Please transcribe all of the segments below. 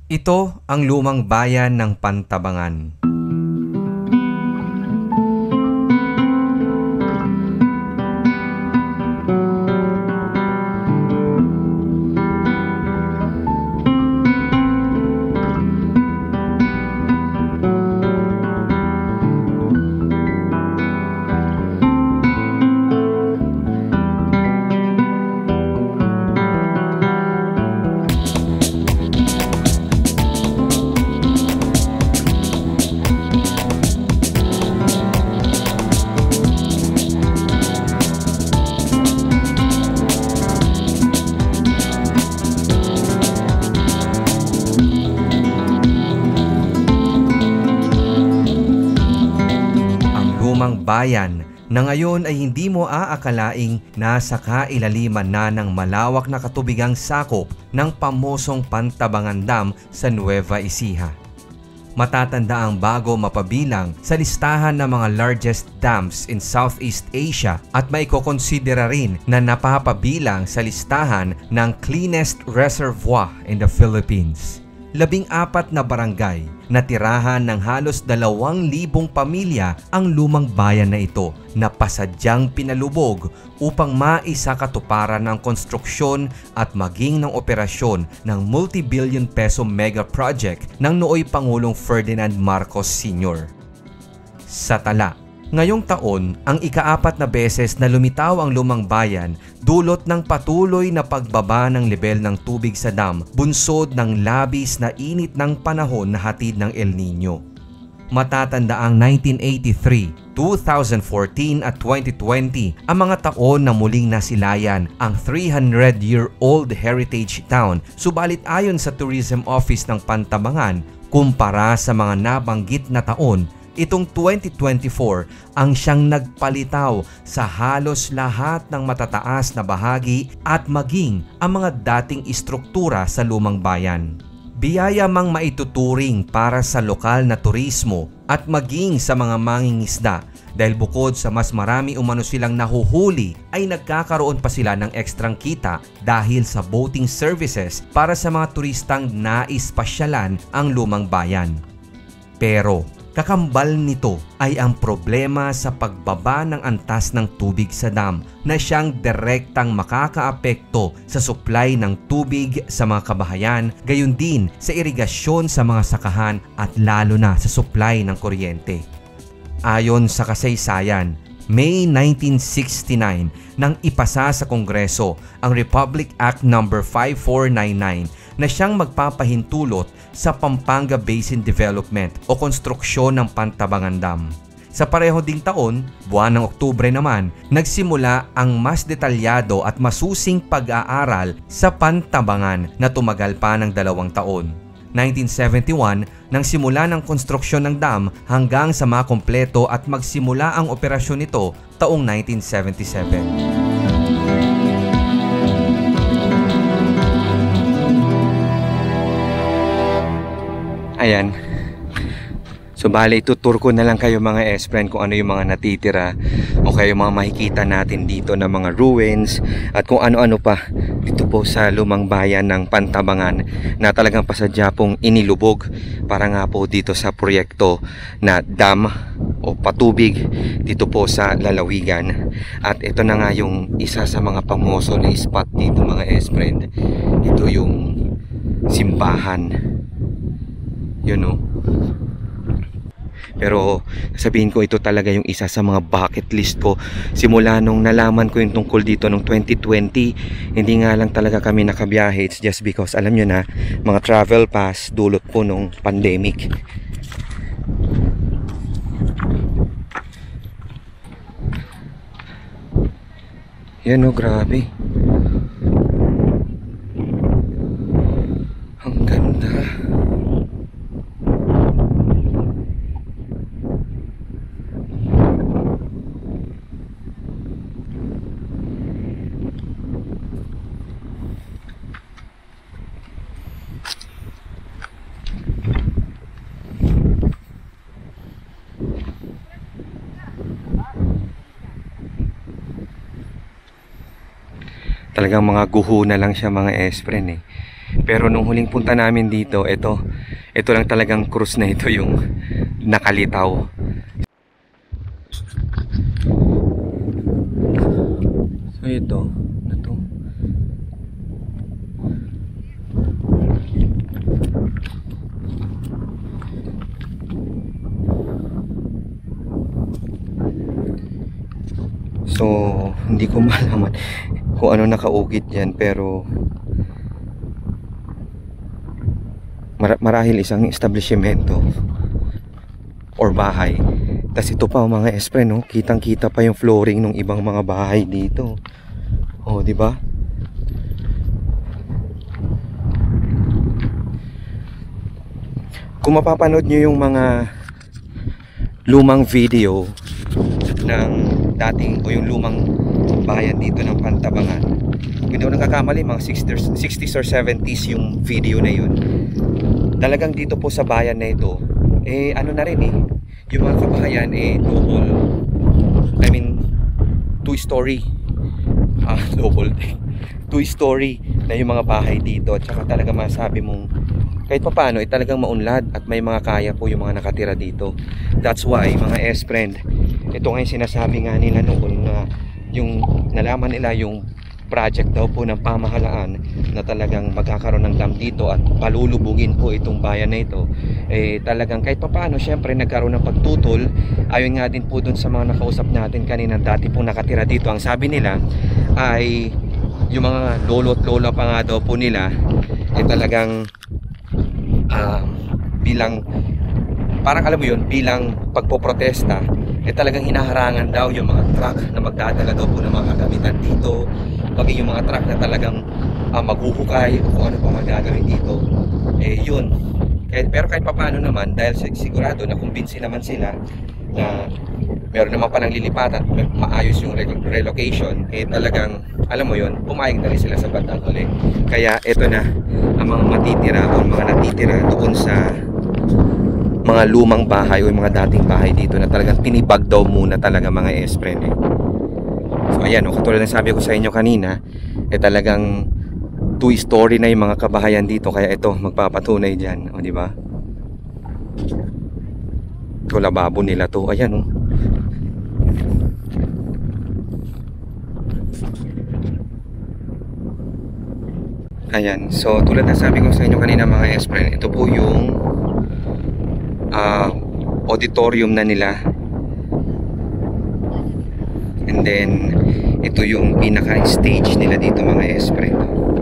Ito ang lumang bayan ng Pantabangan. Bayan na ngayon ay hindi mo aakalaing nasa kailaliman na ng malawak na katubigang sakop ng pamosong Pantabangan Dam sa Nueva Ecija. Matatanda ang bago mapabilang sa listahan ng mga largest dams in Southeast Asia at maikokonsidera rin na napapabilang sa listahan ng cleanest reservoir in the Philippines. 14 na barangay na tirahan ng halos 2,000 pamilya ang lumang bayan na ito na pasadyang pinalubog upang maisakatuparan ng konstruksyon at maging ng operasyon ng multi-billion peso mega project ng nooy Pangulong Ferdinand Marcos Sr. Sa tala, ngayong taon ang ika-4 na beses na lumitaw ang lumang bayan dulot ng patuloy na pagbaba ng lebel ng tubig sa dam bunsod ng labis na init ng panahon na hatid ng El Nino. Matatanda ang 1983, 2014 at 2020 ang mga taon na muling nasilayan ang 300-year-old heritage town, subalit ayon sa Tourism Office ng Pantabangan, kumpara sa mga nabanggit na taon, itong 2024 ang siyang nagpalitaw sa halos lahat ng matataas na bahagi at maging ang mga dating istruktura sa lumang bayan. Biyaya mang maituturing para sa lokal na turismo at maging sa mga mangingisda dahil bukod sa mas marami umano silang nahuhuli ay nagkakaroon pa sila ng ekstrang kita dahil sa boating services para sa mga turistang nais pasyalan ang lumang bayan. Pero kakambal nito ay ang problema sa pagbaba ng antas ng tubig sa dam na siyang direktang makakaapekto sa supply ng tubig sa mga kabahayan, gayon din sa irigasyon sa mga sakahan at lalo na sa supply ng kuryente. Ayon sa kasaysayan, May 1969 nang ipasa sa Kongreso ang Republic Act No. 5499 na siyang magpapahintulot sa Pampanga Basin Development o konstruksyon ng Pantabangan Dam. Sa pareho ding taon, buwan ng Oktubre naman, nagsimula ang mas detalyado at masusing pag-aaral sa Pantabangan na tumagal pa ng 2 taon. 1971 nang simula ng konstruksyon ng dam hanggang sa makumpleto at magsimula ang operasyon nito taong 1977. Ayan. So bale, itutur ko na lang kayo mga S-Friend kung ano yung mga natitira o kayo mga makikita natin dito na mga ruins at kung ano-ano pa dito po sa lumang bayan ng Pantabangan na talagang pasadya pong inilubog para nga po dito sa proyekto na dam o patubig dito po sa lalawigan. At ito na nga yung isa sa mga pamoso na spot dito mga S-Friend. Ito yung simbahan. Yun o. Pero sabihin ko ito talaga yung isa sa mga bucket list ko simula nung nalaman ko yung tungkol dito nung 2020. Hindi nga lang talaga kami nakabiyahe. It's just because alam nyo na, mga travel pass dulot po nung pandemic. Yan o, grabe. Ang ganda. Talagang mga guho na lang siya mga S-Friend eh. Pero nung huling punta namin dito, ito lang talagang krus na ito yung nakalitaw. So ito, na to. So, hindi ko malaman kung ano nakaukit dyan, pero marahil isang establishmento or bahay. Tas ito pa mga espre, no? Kitang-kita pa yung flooring ng ibang mga bahay dito. Oh, di ba? Kung mapapanood nyo yung mga lumang video ng dating o yung lumang bayan dito ng Pantabangan, kung hindi ako nagkakamali, mga 60s or 70s yung video na yun. Talagang dito po sa bayan na ito, ano na rin yung mga kabahayan double, I mean 2-story double 2-story na yung mga bahay dito. At saka talaga masabi mong kahit pa paano talagang maunlad at may mga kaya po yung mga nakatira dito. That's why mga S-friend, ito nga yung sinasabi nga nila noon na yung nalaman nila yung project daw po ng pamahalaan na talagang magkakaroon ng dam dito at palulubugin po itong bayan na ito, talagang kahit pa paano syempre nagkaroon ng pagtutol. Ayon nga din po dun sa mga nakausap natin kanina, dati pong nakatira dito, ang sabi nila ay yung mga lolo at lola pa nga daw po nila talagang bilang parang alam mo yun, bilang pagpoprotesta talagang hinaharangan daw yung mga truck na magdadala daw po ng mga kagamitan dito, paging yung mga truck na talagang maghuhukay o kung ano pa magagawin dito. Yun. Pero kahit paano naman, dahil sigurado na kumbinsi naman sila na meron naman palang lilipat at maayos yung relocation, talagang alam mo yun, pumayag na rin sila sa bandang huli. Kaya eto na ang mga matitira o mga natitira doon sa mga lumang bahay o mga dating bahay dito na talagang tinibag daw muna talaga mga S-friend. So ayan, katulad ng sabi ko sa inyo kanina, talagang 2-story na yung mga kabahayan dito, kaya ito magpapatunay dyan, o di ba? Ito lababo nila to, ayan Ayan, so tulad ng sabi ko sa inyo kanina mga S-friend, ito po yung auditorium na nila, and then ito yung pinaka stage nila dito mga S-friend.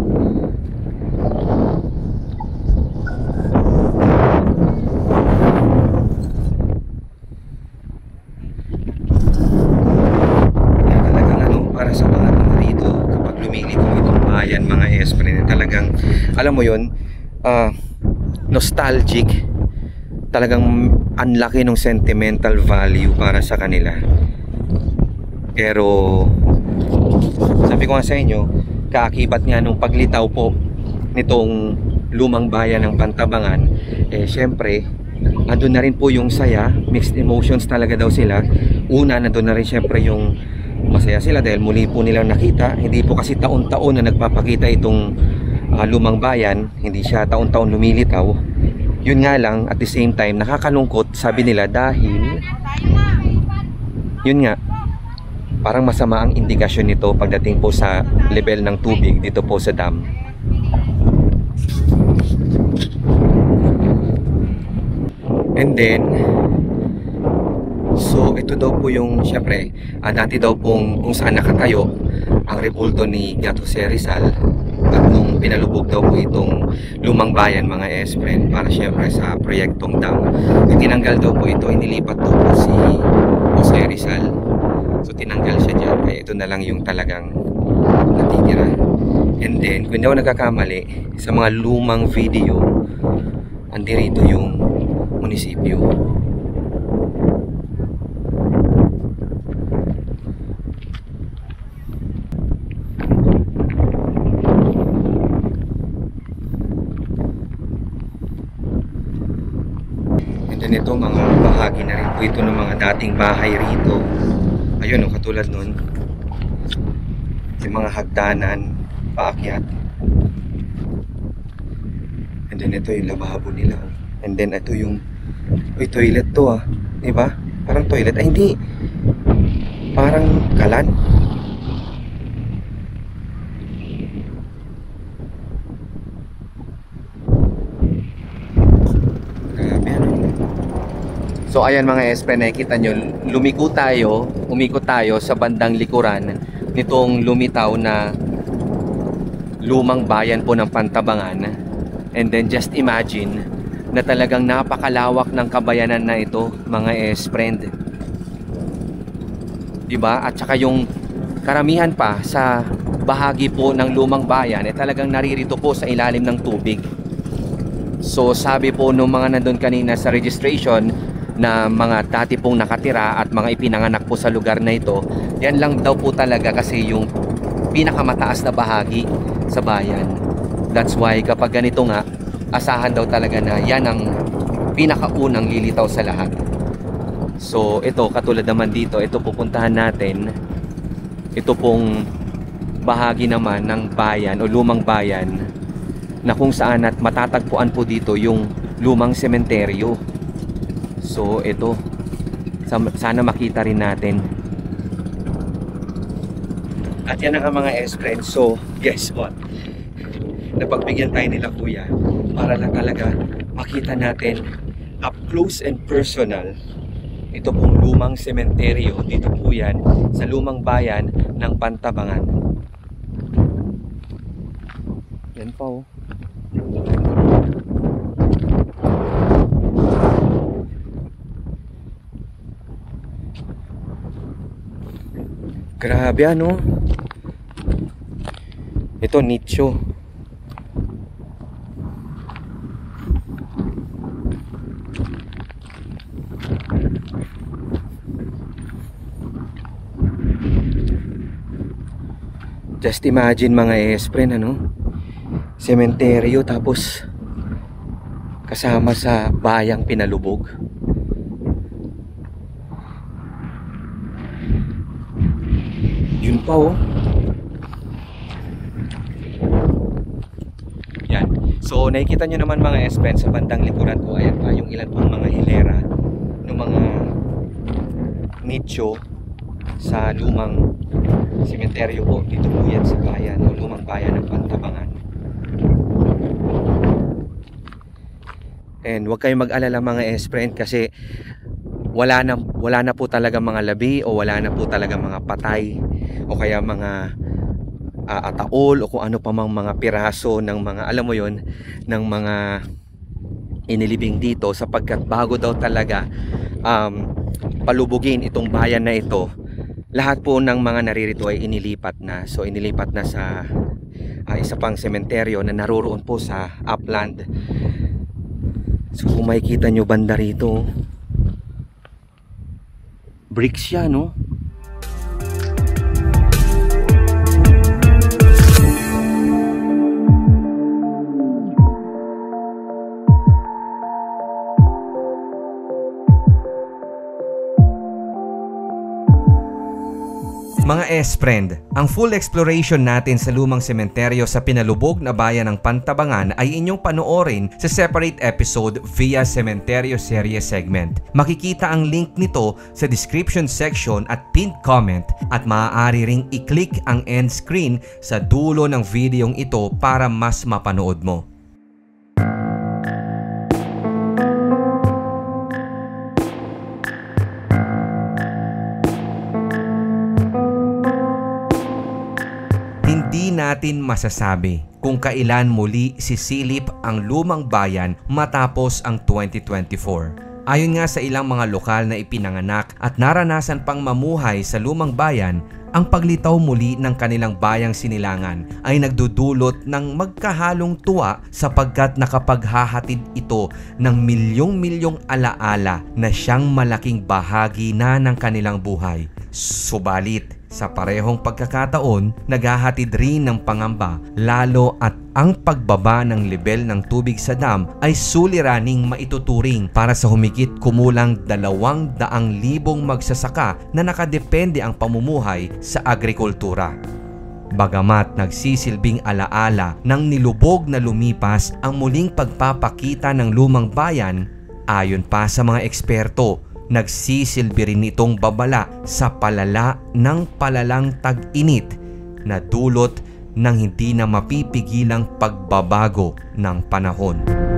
Talagang para sa mga taga rito kapag lumilitaw itong bayan mga S-friend, talagang alam mo yun, nostalgic, talagang unlaki ng sentimental value para sa kanila. Pero sabi ko nga sa inyo, kaakibat nga nung paglitaw po nitong lumang bayan ng Pantabangan, syempre andun na rin po yung saya, mixed emotions talaga daw sila. Una, nandun na rin syempre yung masaya sila dahil muli po nilang nakita. Hindi po kasi taon-taon na nagpapakita itong lumang bayan, hindi siya taon-taon lumilitaw. Yun nga lang, at the same time, nakakalungkot, sabi nila, dahil yun nga, parang masama ang indikasyon nito pagdating po sa level ng tubig dito po sa dam. And then, so ito daw po yung, syempre, dati daw pong kung saan nakatayo ang rebulto ni Gato Rizal. At nung pinalubog daw po itong lumang bayan mga S-friend para syempre sa proyektong dam, tinanggal daw po ito, inilipat daw po si Jose Rizal. So tinanggal siya dyan, kaya ito na lang yung talagang natitira. And then kung hindi ako nagkakamali, sa mga lumang video, andirito yung munisipyo. Ito mga bahagi na rin po ito ng mga dating bahay rito. Ayun katulad nun, yung mga hagdanan paakyat. And then ito yung lababo nila. And then ito yung toilet to diba? Parang toilet. Ay hindi. Parang kalan. Grabe So ayan mga espre, nakikita nyo, umikot tayo sa bandang likuran nitong lumitaw na lumang bayan po ng Pantabangan. And then just imagine na talagang napakalawak ng kabayanan na ito mga espre. Diba? At saka yung karamihan pa sa bahagi po ng lumang bayan talagang naririto po sa ilalim ng tubig. So sabi po nung mga nandun kanina sa registration na mga dati pong nakatira at mga ipinanganak po sa lugar na ito, yan lang daw po talaga kasi yung pinakamataas na bahagi sa bayan. That's why kapag ganito nga, asahan daw talaga na yan ang pinakaunang lilitaw sa lahat. So ito, katulad naman dito, ito pupuntahan natin, ito pong bahagi naman ng bayan o lumang bayan na kung saan at matatagpuan po dito yung lumang sementeryo. So ito, sana makita rin natin. At yan ang mga espre. So guess what, napagbigyan tayo nila kuya para lang talaga makita natin up close and personal ito pong lumang sementeryo. Dito po yan sa lumang bayan ng Pantabangan. Yan pa Grabe ito nicho. Just imagine mga espre sementeryo tapos kasama sa bayang pinalubog. Yun pa yan. So nakikita nyo naman mga espren sa bandang likuran ko, ayan pa yung ilan pang mga hilera ng mga nicho sa lumang sementeryo po. Dito po yan sa bayan o lumang bayan ng Pantabangan. And huwag kayong mag-alala mga espren kasi wala na po talaga mga labi o wala na po talaga mga patay o kaya mga ataol o kung ano pa mang mga piraso ng mga, alam mo yon, ng mga inilibing dito, sapagkat bago daw talaga palubugin itong bayan na ito, lahat po ng mga naririto ay inilipat na. So inilipat na sa isa pang sementeryo na naroroon po sa upland. So kung makikita nyo banda rito, bricks siya Mga S-Friend, ang full exploration natin sa lumang sementeryo sa pinalubog na bayan ng Pantabangan ay inyong panoorin sa separate episode via Sementeryo Series segment. Makikita ang link nito sa description section at pinned comment at maaari ring i-click ang end screen sa dulo ng videong ito para mas mapanood mo. Hindi natin masasabi kung kailan muli sisilip ang lumang bayan matapos ang 2024. Ayon nga sa ilang mga lokal na ipinanganak at naranasan pang mamuhay sa lumang bayan, ang paglitaw muli ng kanilang bayang sinilangan ay nagdudulot ng magkahalong tuwa sapagkat nakapaghahatid ito ng milyong-milyong alaala na siyang malaking bahagi na ng kanilang buhay. Subalit, sa parehong pagkakataon, naghahatid rin ng pangamba lalo at ang pagbaba ng lebel ng tubig sa dam ay suliraning maituturing para sa humigit kumulang 200,000 magsasaka na nakadepende ang pamumuhay sa agrikultura. Bagamat nagsisilbing alaala ng nilubog na lumipas ang muling pagpapakita ng lumang bayan, ayon pa sa mga eksperto, nagsisilbi rin itong babala sa palala ng palalang tag-init na dulot ng hindi na mapipigilang pagbabago ng panahon.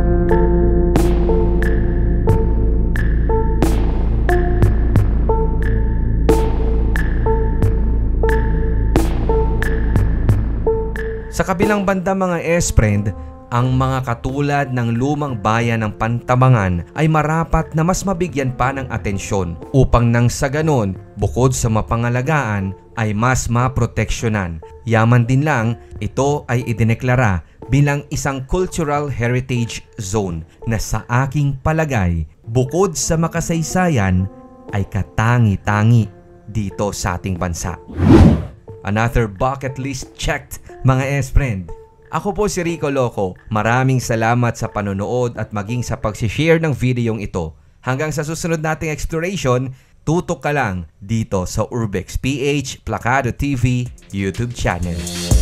Sa kabilang banda mga S-Friend, ang mga katulad ng lumang bayan ng Pantabangan ay marapat na mas mabigyan pa ng atensyon upang nang sa ganon, bukod sa mapangalagaan ay mas maproteksyonan. Yaman din lang, ito ay idineklara bilang isang cultural heritage zone na sa aking palagay, bukod sa makasaysayan, ay katangi-tangi dito sa ating bansa. Another bucket list checked, mga S-Friend. Ako po si Rico Loco. Maraming salamat sa panonood at maging sa pag-share ng videong ito. Hanggang sa susunod nating exploration, tutok ka lang dito sa Urbex PH Plakado TV YouTube channel.